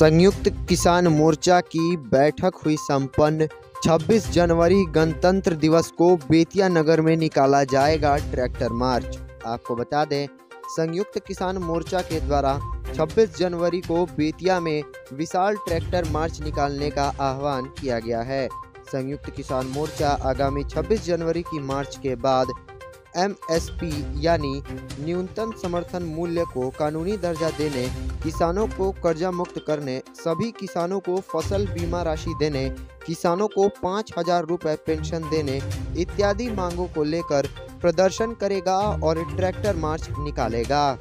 संयुक्त किसान मोर्चा की बैठक हुई संपन्न। 26 जनवरी गणतंत्र दिवस को बेतिया नगर में निकाला जाएगा ट्रैक्टर मार्च। आपको बता दें, संयुक्त किसान मोर्चा के द्वारा 26 जनवरी को बेतिया में विशाल ट्रैक्टर मार्च निकालने का आह्वान किया गया है। संयुक्त किसान मोर्चा आगामी 26 जनवरी की मार्च के बाद MSP यानी न्यूनतम समर्थन मूल्य को कानूनी दर्जा देने, किसानों को कर्जा मुक्त करने, सभी किसानों को फसल बीमा राशि देने, किसानों को 5,000 रुपये पेंशन देने इत्यादि मांगों को लेकर प्रदर्शन करेगा और ट्रैक्टर मार्च निकालेगा।